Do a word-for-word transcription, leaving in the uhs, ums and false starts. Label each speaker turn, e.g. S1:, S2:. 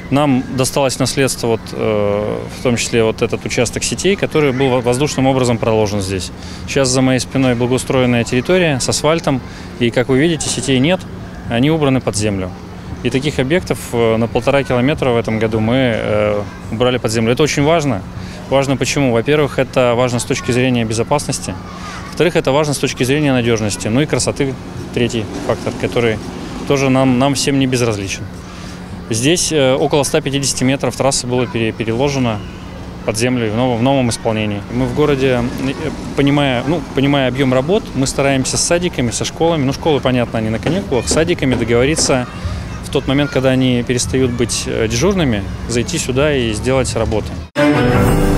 S1: Нам досталось наследство, вот, э, в том числе вот этот участок сетей, который был воздушным образом проложен здесь. Сейчас за моей спиной благоустроенная территория с асфальтом, и, как вы видите, сетей нет, они убраны под землю. И таких объектов на полтора километра в этом году мы э, убрали под землю. Это очень важно. Важно почему? Во-первых, это важно с точки зрения безопасности. Во-вторых, это важно с точки зрения надежности. Ну и красоты, третий фактор, который тоже нам, нам всем не безразличен. Здесь э, около ста пятидесяти метров трассы было пере, переложено под землю в новом, в новом исполнении. Мы в городе, понимая, ну, понимая объем работ, мы стараемся с садиками, со школами, ну школы, понятно, они на каникулах, с садиками договориться в тот момент, когда они перестают быть дежурными, зайти сюда и сделать работу.